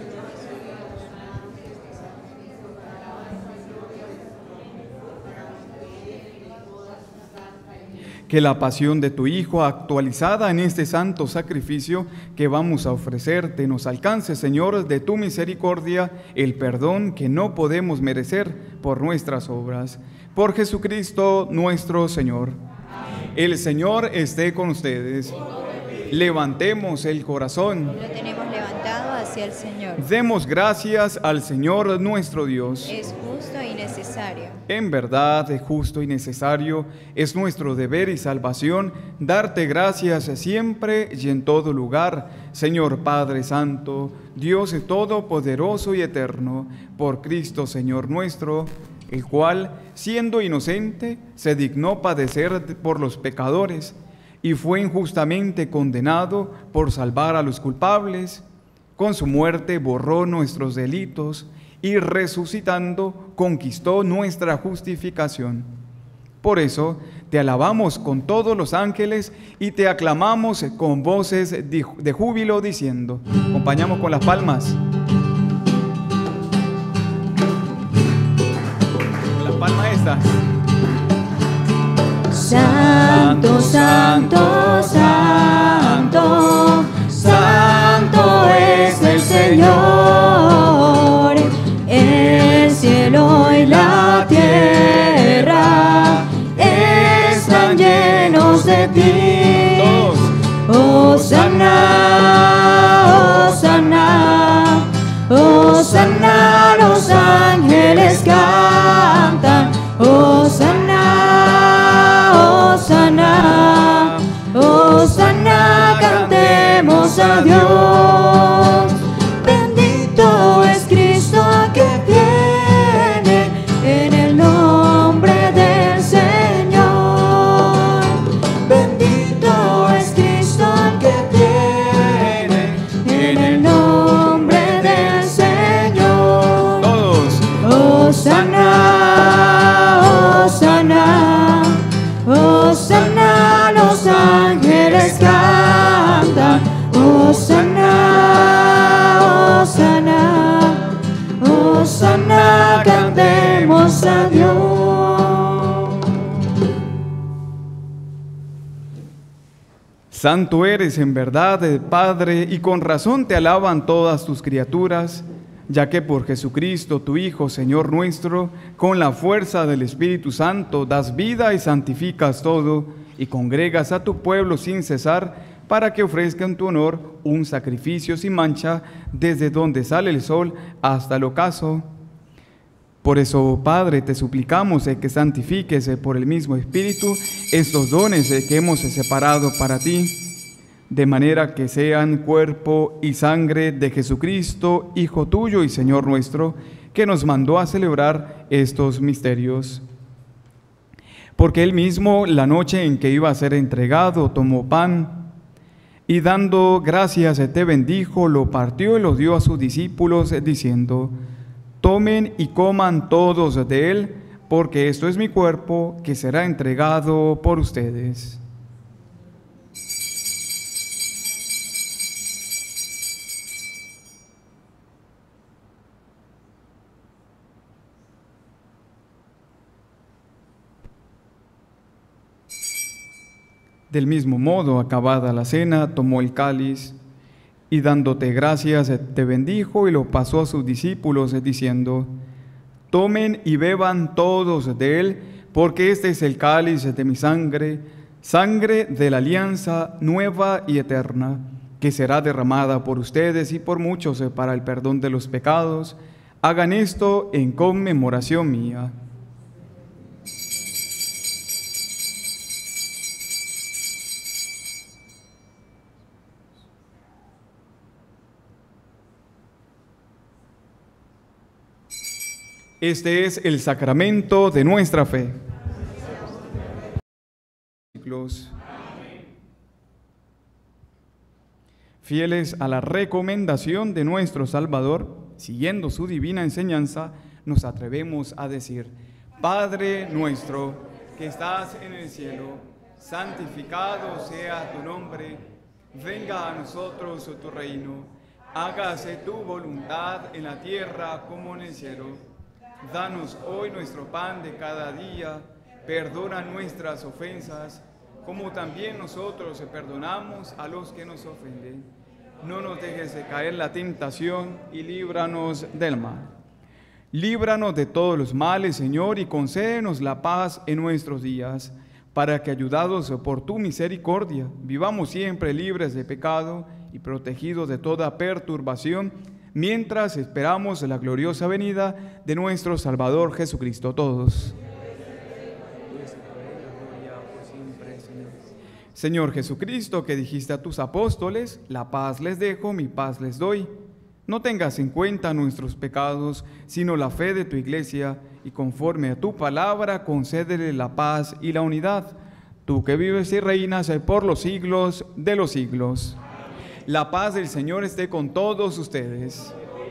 Que la pasión de tu Hijo, actualizada en este santo sacrificio que vamos a ofrecerte, nos alcance, Señor, de tu misericordia, el perdón que no podemos merecer por nuestras obras. Por Jesucristo nuestro Señor. Amén. El Señor esté con ustedes. Levantemos el corazón. Lo tenemos levantado hacia el Señor. Demos gracias al Señor nuestro Dios. Es justo y necesario. En verdad, es justo y necesario, es nuestro deber y salvación darte gracias siempre y en todo lugar, Señor Padre Santo, Dios todopoderoso y eterno, por Cristo Señor nuestro, el cual, siendo inocente, se dignó padecer por los pecadores y fue injustamente condenado por salvar a los culpables. Con su muerte borró nuestros delitos y resucitando conquistó nuestra justificación. Por eso te alabamos con todos los ángeles y te aclamamos con voces de júbilo diciendo, acompañamos con las palmas. Con las palmas estas. Santo, santo, santo, santo es el Señor. El cielo y la tierra están llenos dependemos de ti. Todos. Hosanna, Hosanna, Hosanna, los ángeles cantan. Hosanna, Hosanna, Hosanna, cantemos a Dios. Bendito es Cristo que viene en el nombre del Señor. Bendito es Cristo que viene en el nombre del Señor. Todos. Hosanna, Hosanna, Hosanna, los ángeles cantan. Hosanna, Hosanna, Hosanna, cantemos a Dios. Santo eres en verdad, Padre, y con razón te alaban todas tus criaturas, ya que por Jesucristo, tu Hijo, Señor nuestro, con la fuerza del Espíritu Santo, das vida y santificas todo, y congregas a tu pueblo sin cesar, para que ofrezca en tu honor un sacrificio sin mancha, desde donde sale el sol hasta el ocaso. Por eso, Padre, te suplicamos eh, que santifiques eh, por el mismo Espíritu estos dones eh, que hemos eh, separado para ti, de manera que sean cuerpo y sangre de Jesucristo, Hijo tuyo y Señor nuestro, que nos mandó a celebrar estos misterios. Porque él mismo, la noche en que iba a ser entregado, tomó pan, y dando gracias te bendijo, lo partió y lo dio a sus discípulos, diciendo: tomen y coman todos de él, porque esto es mi cuerpo, que será entregado por ustedes. Del mismo modo, acabada la cena, tomó el cáliz y dándote gracias te bendijo y lo pasó a sus discípulos diciendo: tomen y beban todos de él, porque este es el cáliz de mi sangre, sangre de la alianza nueva y eterna, que será derramada por ustedes y por muchos para el perdón de los pecados. Hagan esto en conmemoración mía. Este es el sacramento de nuestra fe. Fieles a la recomendación de nuestro Salvador, siguiendo su divina enseñanza, nos atrevemos a decir: Padre nuestro, que estás en el cielo, santificado sea tu nombre, venga a nosotros tu reino, hágase tu voluntad en la tierra como en el cielo. Danos hoy nuestro pan de cada día, perdona nuestras ofensas, como también nosotros perdonamos a los que nos ofenden. No nos dejes de caer en la tentación y líbranos del mal. Líbranos de todos los males, Señor, y concédenos la paz en nuestros días, para que, ayudados por tu misericordia, vivamos siempre libres de pecado y protegidos de toda perturbación, mientras esperamos la gloriosa venida de nuestro Salvador Jesucristo. Todos. Señor Jesucristo, que dijiste a tus apóstoles: la paz les dejo, mi paz les doy. No tengas en cuenta nuestros pecados, sino la fe de tu iglesia, y conforme a tu palabra, concédele la paz y la unidad. Tú que vives y reinas por los siglos de los siglos. La paz del Señor esté con todos ustedes.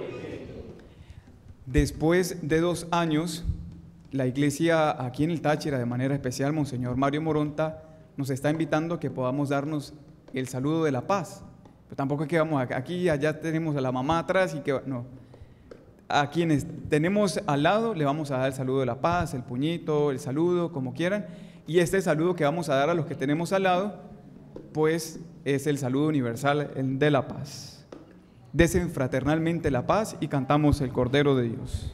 Después de dos años, la iglesia aquí en el Táchira, de manera especial, Monseñor Mario Moronta, nos está invitando a que podamos darnos el saludo de la paz. Pero tampoco es que vamos aquí, allá tenemos a la mamá atrás y que no. A quienes tenemos al lado le vamos a dar el saludo de la paz, el puñito, el saludo, como quieran. Y este saludo que vamos a dar a los que tenemos al lado, pues es el saludo universal, el de la paz. Desen fraternalmente la paz y cantamos el Cordero de Dios.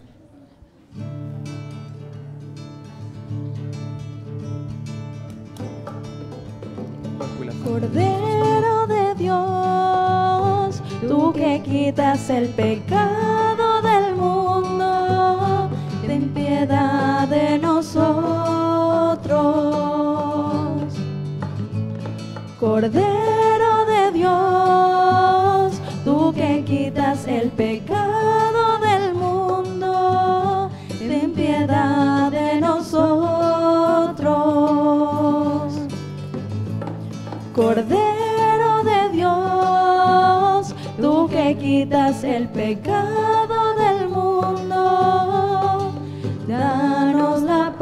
Hijo y la Santa. Cordero de Dios, tú que quitas el pecado del mundo, ten piedad de nosotros. Cordero de Dios, tú que quitas el pecado del mundo, ten piedad de nosotros. Cordero de Dios, tú que quitas el pecado del mundo, danos la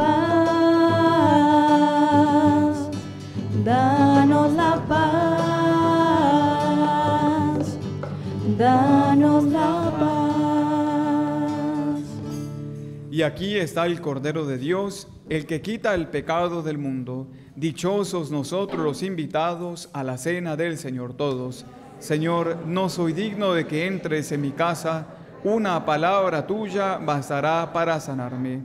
paz, danos la paz, danos la paz. Y aquí está el Cordero de Dios, el que quita el pecado del mundo. Dichosos nosotros los invitados a la cena del Señor todos. Señor, no soy digno de que entres en mi casa, una palabra tuya bastará para sanarme.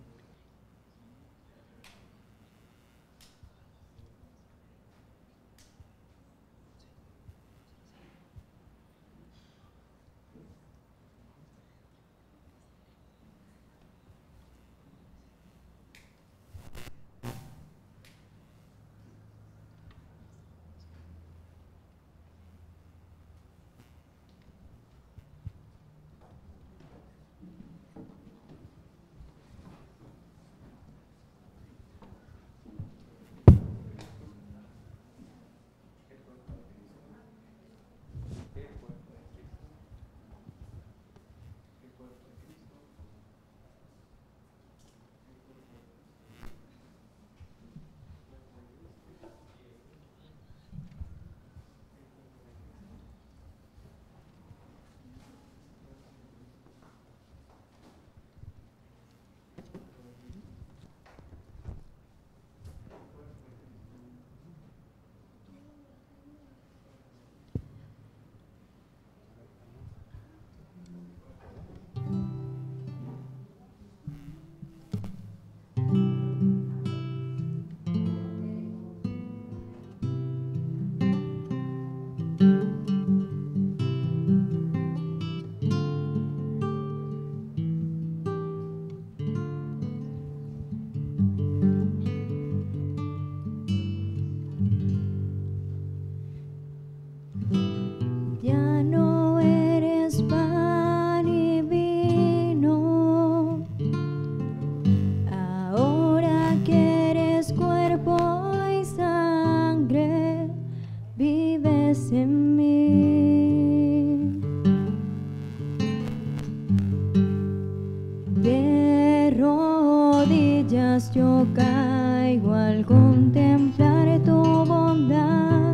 Yo caigo al contemplar tu bondad,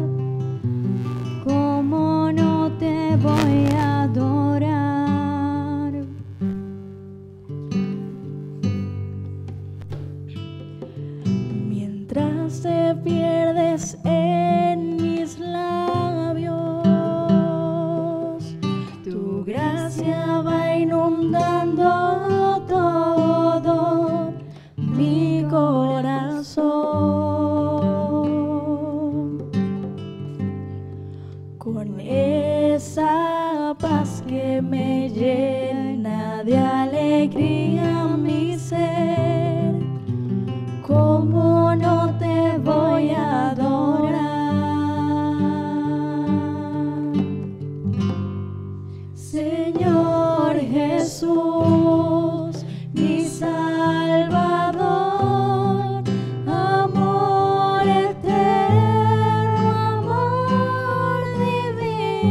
¿cómo no te voy a adorar? Mientras te pierdes en mis labios, tu gracia va inundando todo mi corazón, con esa paz que me llena de alegría mi ser, ¿cómo no te voy a adorar? Señor Jesús, mi Salvador, amor eterno, amor divino.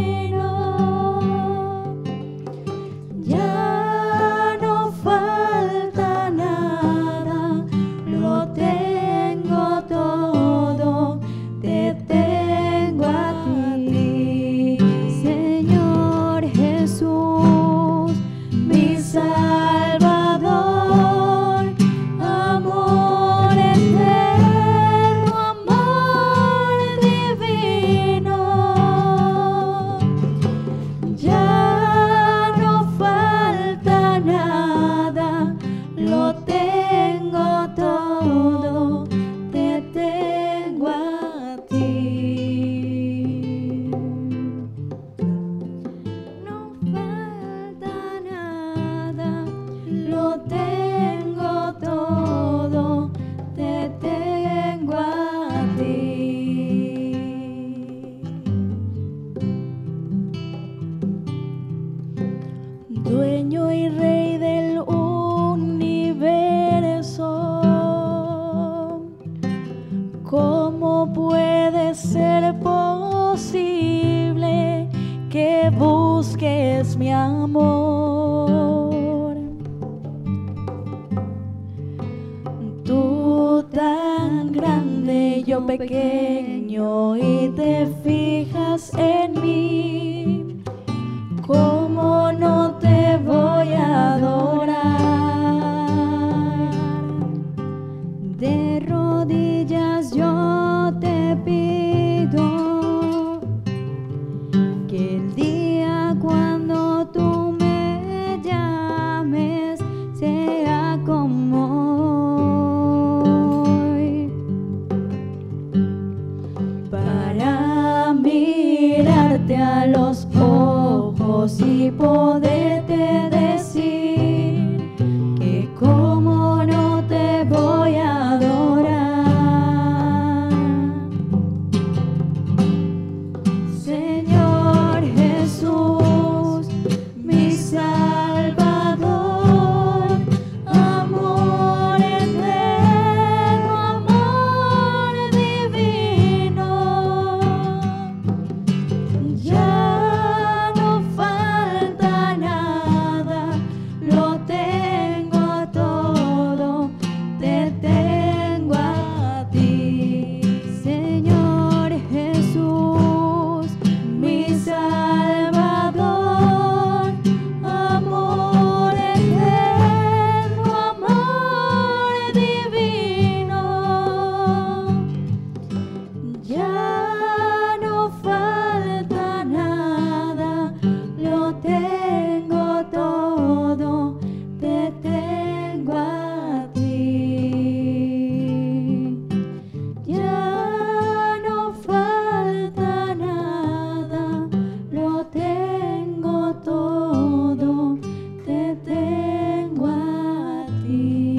amor. Tú tan grande, yo pequeño, y te fijas en mí. ¿Cómo no te voy a adorar? De rodillas yo te pido que el día cuando tú me llames sea como hoy, para mirarte a los ojos y poderte decir que como no te voy a adorar. Señor Jesús, mi Salvador, amor eterno, amor divino, ya no falta nada, lo tengo todo, te tengo a ti. Señor Jesús, mi Salvador, amor eterno, amor divino, ya no falta nada, lo tengo todo, te tengo a ti. Ya no falta nada, lo tengo todo, te tengo a ti.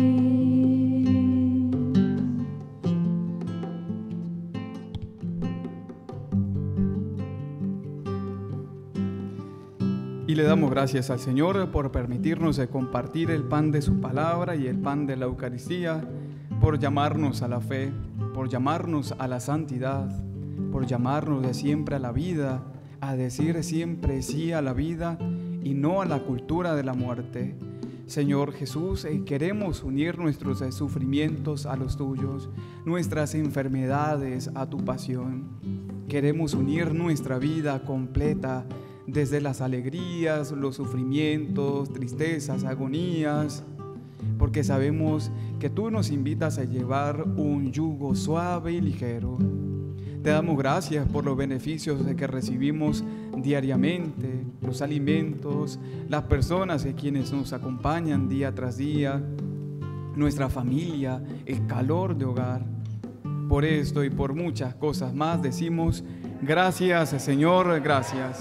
Y le damos gracias al Señor por permitirnos de compartir el pan de su palabra y el pan de la Eucaristía, por llamarnos a la fe, por llamarnos a la santidad, por llamarnos de siempre a la vida, a decir siempre sí a la vida y no a la cultura de la muerte. Señor Jesús, eh, queremos unir nuestros eh, sufrimientos a los tuyos, nuestras enfermedades a tu pasión. Queremos unir nuestra vida completa, desde las alegrías, los sufrimientos, tristezas, agonías, porque sabemos que tú nos invitas a llevar un yugo suave y ligero. Te damos gracias por los beneficios de que recibimos diariamente, los alimentos, las personas de quienes nos acompañan día tras día, nuestra familia, el calor de hogar. Por esto y por muchas cosas más decimos gracias, Señor, gracias.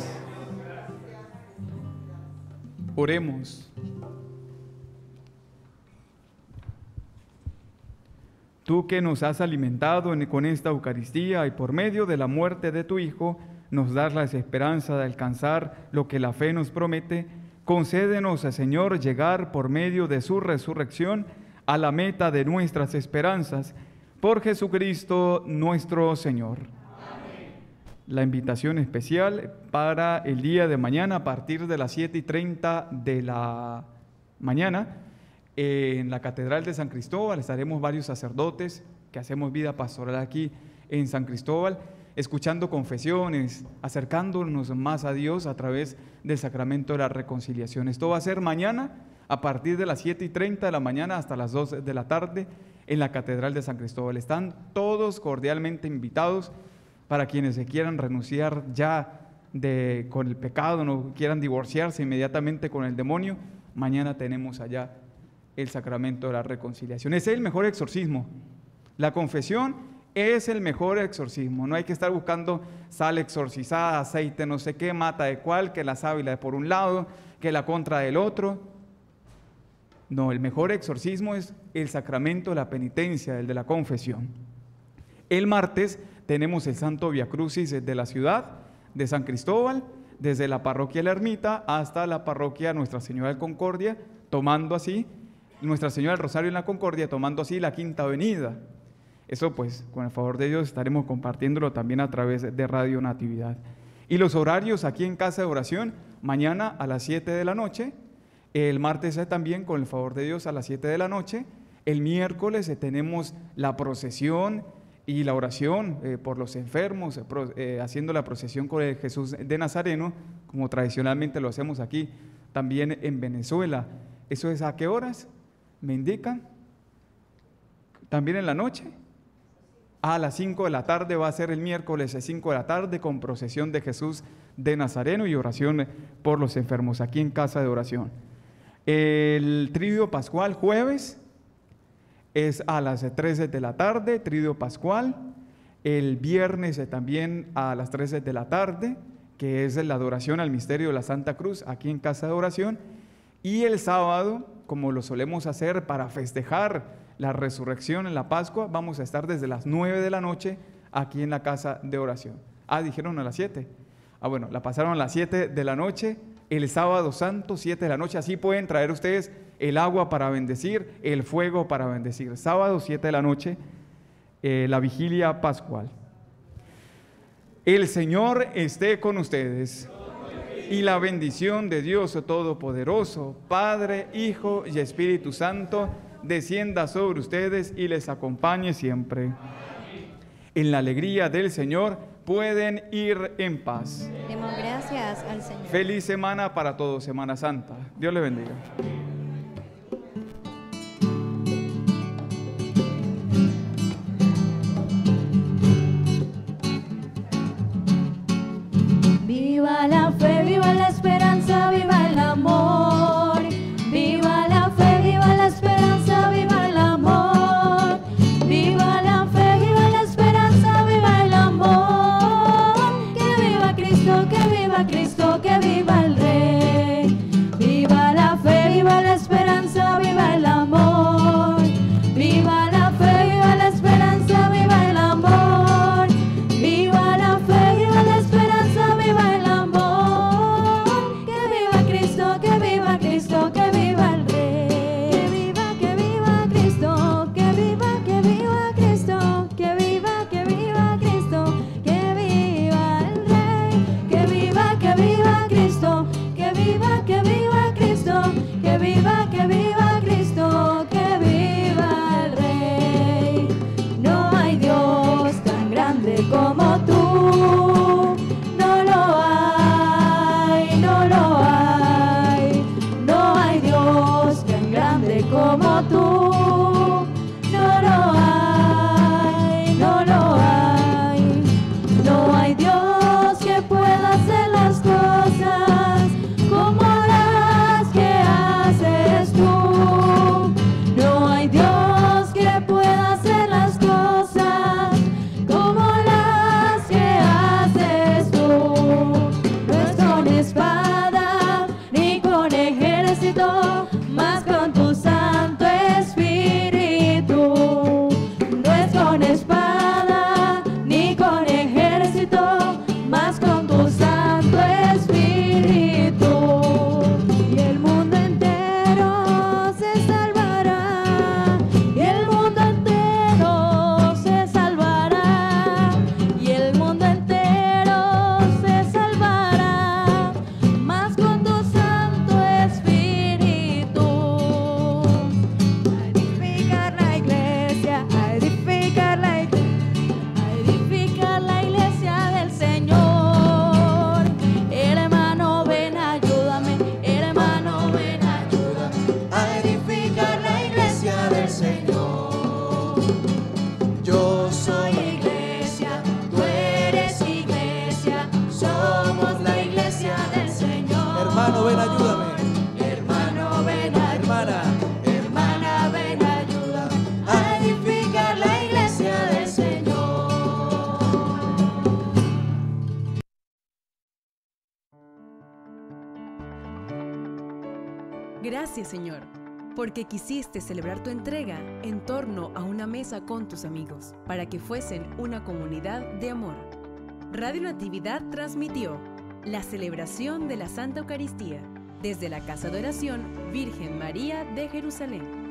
Oremos. Tú que nos has alimentado en, con esta Eucaristía y por medio de la muerte de tu Hijo, nos das la esperanza de alcanzar lo que la fe nos promete, concédenos, Señor, llegar por medio de su resurrección a la meta de nuestras esperanzas. Por Jesucristo nuestro Señor. La invitación especial para el día de mañana a partir de las siete y treinta de la mañana en la Catedral de San Cristóbal. Estaremos varios sacerdotes que hacemos vida pastoral aquí en San Cristóbal, escuchando confesiones, acercándonos más a Dios a través del sacramento de la reconciliación. Esto va a ser mañana a partir de las siete y treinta de la mañana hasta las dos de la tarde en la Catedral de San Cristóbal. Están todos cordialmente invitados. Para quienes se quieran renunciar ya de, con el pecado, no quieran divorciarse inmediatamente con el demonio, mañana tenemos allá el sacramento de la reconciliación. Ese es el mejor exorcismo. La confesión es el mejor exorcismo. No hay que estar buscando sal exorcizada, aceite no sé qué, mata de cuál, que la sábila de por un lado, que la contra del otro. No, el mejor exorcismo es el sacramento de la penitencia, el de la confesión. El martes tenemos el Santo Via Crucis de la ciudad de San Cristóbal, desde la parroquia La Ermita hasta la parroquia Nuestra Señora de Concordia, tomando así, Nuestra Señora del Rosario en la Concordia, tomando así la Quinta Avenida. Eso pues, con el favor de Dios, estaremos compartiéndolo también a través de Radio Natividad. Y los horarios aquí en Casa de Oración, mañana a las siete de la noche, el martes también, con el favor de Dios, a las siete de la noche, el miércoles eh, tenemos la procesión y la oración eh, por los enfermos, eh, pro, eh, haciendo la procesión con el Jesús de Nazareno, como tradicionalmente lo hacemos aquí, también en Venezuela. ¿Eso es a qué horas? ¿Me indican? ¿También en la noche? A las cinco de la tarde va a ser el miércoles a cinco de la tarde con procesión de Jesús de Nazareno y oración por los enfermos aquí en Casa de Oración. El Triduo Pascual jueves es a las trece de la tarde, Triduo Pascual. El viernes también a las trece de la tarde, que es la adoración al misterio de la Santa Cruz aquí en Casa de Oración. Y el sábado, como lo solemos hacer para festejar la resurrección en la Pascua, vamos a estar desde las nueve de la noche aquí en la Casa de Oración. Ah, dijeron a las siete. Ah, bueno, la pasaron a las siete de la noche, el sábado santo, siete de la noche. Así pueden traer ustedes el agua para bendecir, el fuego para bendecir. Sábado, siete de la noche, eh, la vigilia pascual. El Señor esté con ustedes. Y la bendición de Dios Todopoderoso, Padre, Hijo y Espíritu Santo, descienda sobre ustedes y les acompañe siempre. En la alegría del Señor pueden ir en paz. Demos gracias al Señor. Feliz semana para todos, Semana Santa. Dios les bendiga. Viva la fe, viva la esperanza, viva el amor. Viva la fe, viva la esperanza, viva el amor. Viva la fe, viva la esperanza, viva el amor. Que viva Cristo, que viva Cristo, que viva el Rey. Viva la fe, viva la esperanza, viva el amor. Viva la fe, viva la esperanza, viva el amor. Viva la fe, viva la esperanza, viva el amor. Que viva Cristo, que viva Cristo, que viva el Rey. Que viva, que viva Cristo, que viva, que viva Cristo, que viva, que viva Cristo, que viva el Rey. Que viva, que viva Cristo, que viva, que viva Cristo, que viva, que viva Cristo, que viva el Rey. No hay Dios tan grande como tú, no lo hay, no lo hay. No hay Dios tan grande como tú, no lo hay, no lo hay. No hay Dios que pueda hacer las cosas como las que haces tú. No hay Dios que pueda hacer las cosas como las que haces tú. No es con espada ni con ejército, más con tu Santo Espíritu. No es con espada ni con ejército, más con tu Santo Espíritu. Y el mundo entero se salvará, y el mundo entero se salvará, y el mundo entero se salvará, más con tu Santo Espíritu. A edificar la iglesia, a edificar la iglesia, a edificar la iglesia del Señor. Hermano, ven, ayúdame, hermano, ven, ayúdame a edificar la iglesia del Señor. Yo soy iglesia, tú eres iglesia, somos la iglesia del Señor. Hermano, ven, ayúdame. Hermano, ven, hermana, hermana, ven, ayúdame a edificar la iglesia del Señor. Gracias, Señor, porque quisiste celebrar tu entrega en torno a una mesa con tus amigos, para que fuesen una comunidad de amor. Radio Natividad transmitió la celebración de la Santa Eucaristía desde la Casa de Oración Virgen María de Jerusalén.